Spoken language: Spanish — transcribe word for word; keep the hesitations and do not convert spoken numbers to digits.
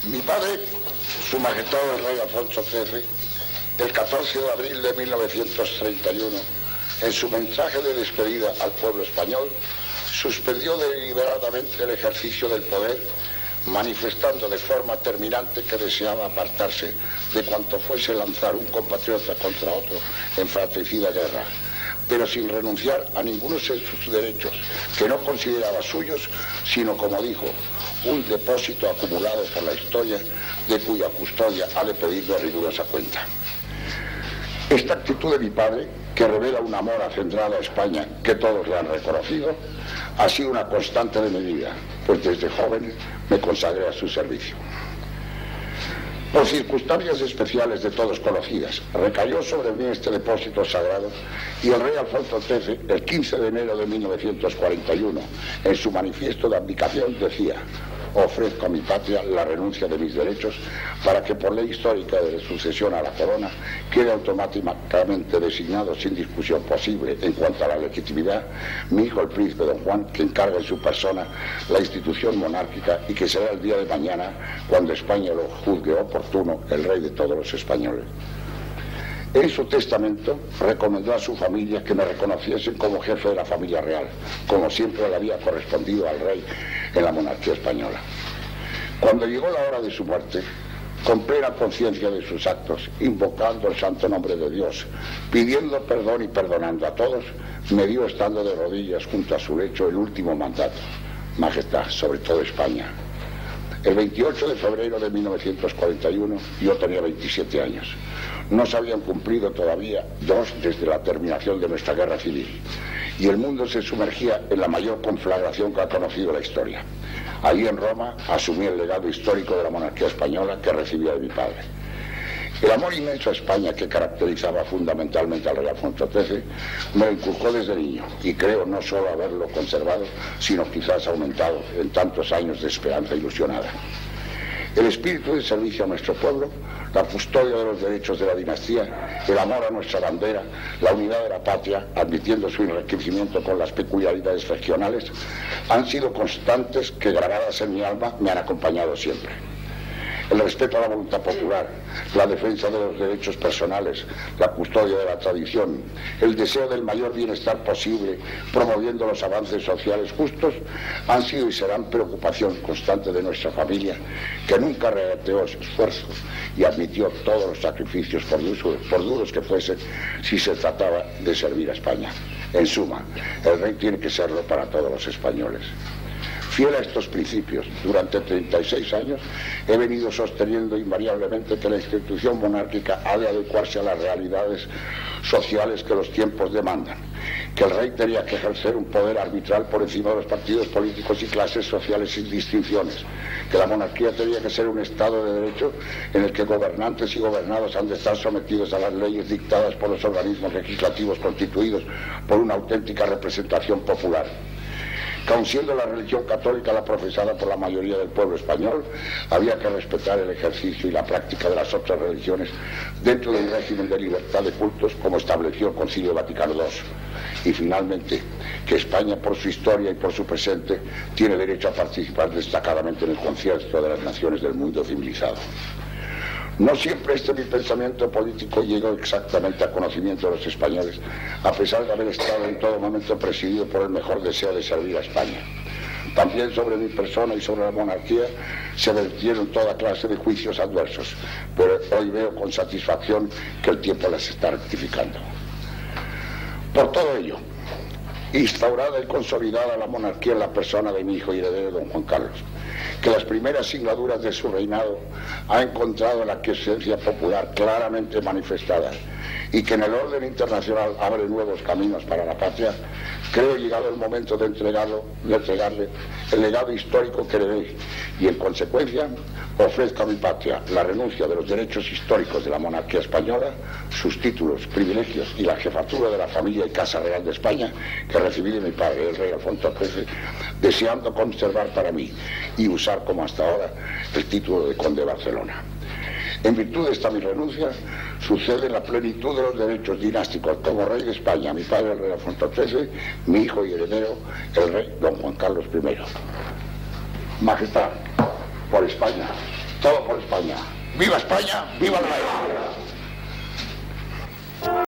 Mi padre, Su Majestad el Rey Alfonso trece, el catorce de abril de mil novecientos treinta y uno, en su mensaje de despedida al pueblo español, suspendió deliberadamente el ejercicio del poder, manifestando de forma terminante que deseaba apartarse de cuanto fuese lanzar un compatriota contra otro en fratricida guerra, pero sin renunciar a ninguno de sus derechos, que no consideraba suyos, sino, como dijo, un depósito acumulado por la historia, de cuya custodia ha de pedirle rigurosa cuenta. Esta actitud de mi padre, que revela un amor acendrado a España que todos le han reconocido, ha sido una constante de mi vida, pues desde joven me consagré a su servicio. Por circunstancias especiales de todos conocidas, recayó sobre mí este depósito sagrado y el rey Alfonso trece, el quince de enero de mil novecientos cuarenta y uno, en su manifiesto de abdicación decía: ofrezco a mi patria la renuncia de mis derechos para que por ley histórica de sucesión a la corona quede automáticamente designado sin discusión posible en cuanto a la legitimidad mi hijo el príncipe don Juan, que encarga en su persona la institución monárquica y que será el día de mañana, cuando España lo juzgue oportuno, el rey de todos los españoles. En su testamento recomendó a su familia que me reconociesen como jefe de la familia real, como siempre le había correspondido al rey en la monarquía española. Cuando llegó la hora de su muerte, con plena conciencia de sus actos, invocando el santo nombre de Dios, pidiendo perdón y perdonando a todos, me dio, estando de rodillas junto a su lecho, el último mandato: Majestad, sobre todo España. El veintiocho de febrero de mil novecientos cuarenta y uno yo tenía veintisiete años. No se habían cumplido todavía dos desde la terminación de nuestra guerra civil, y el mundo se sumergía en la mayor conflagración que ha conocido la historia. Allí en Roma asumí el legado histórico de la monarquía española que recibía de mi padre. El amor inmenso a España que caracterizaba fundamentalmente al rey Alfonso trece me lo inculcó desde niño, y creo no solo haberlo conservado, sino quizás aumentado en tantos años de esperanza ilusionada. El espíritu de servicio a nuestro pueblo, la custodia de los derechos de la dinastía, el amor a nuestra bandera, la unidad de la patria, admitiendo su enriquecimiento con las peculiaridades regionales, han sido constantes que, grabadas en mi alma, me han acompañado siempre. El respeto a la voluntad popular, la defensa de los derechos personales, la custodia de la tradición, el deseo del mayor bienestar posible, promoviendo los avances sociales justos, han sido y serán preocupación constante de nuestra familia, que nunca regateó su esfuerzo y admitió todos los sacrificios, por duros, por duros que fuesen, si se trataba de servir a España. En suma, el rey tiene que serlo para todos los españoles. Fiel a estos principios, durante treinta y seis años he venido sosteniendo invariablemente que la institución monárquica ha de adecuarse a las realidades sociales que los tiempos demandan, que el rey tenía que ejercer un poder arbitral por encima de los partidos políticos y clases sociales sin distinciones, que la monarquía tenía que ser un Estado de derecho en el que gobernantes y gobernados han de estar sometidos a las leyes dictadas por los organismos legislativos constituidos por una auténtica representación popular. Que aun siendo la religión católica la profesada por la mayoría del pueblo español, había que respetar el ejercicio y la práctica de las otras religiones dentro del régimen de libertad de cultos como estableció el Concilio Vaticano segundo. Y finalmente, que España, por su historia y por su presente, tiene derecho a participar destacadamente en el concierto de las naciones del mundo civilizado. No siempre este mi pensamiento político llegó exactamente a conocimiento de los españoles, a pesar de haber estado en todo momento presidido por el mejor deseo de servir a España. También sobre mi persona y sobre la monarquía se vertieron toda clase de juicios adversos, pero hoy veo con satisfacción que el tiempo las está rectificando. Por todo ello, instaurada y consolidada la monarquía en la persona de mi hijo y heredero don Juan Carlos, que las primeras singladuras de su reinado ha encontrado la aquiescencia popular claramente manifestada y que en el orden internacional abre nuevos caminos para la patria, creo llegado el momento de, entregarlo, de entregarle el legado histórico que heredé y, en consecuencia, ofrezco a mi patria la renuncia de los derechos históricos de la monarquía española, sus títulos, privilegios y la jefatura de la familia y Casa Real de España que recibí de mi padre, el rey Alfonso trece, deseando conservar para mí y usar como hasta ahora el título de conde de Barcelona. En virtud de esta mi renuncia, sucede la plenitud de los derechos dinásticos como rey de España, mi padre el rey Alfonso trece, mi hijo y heredero, el rey don Juan Carlos primero. Majestad, por España, Todo por España. ¡Viva España! ¡Viva la guerra!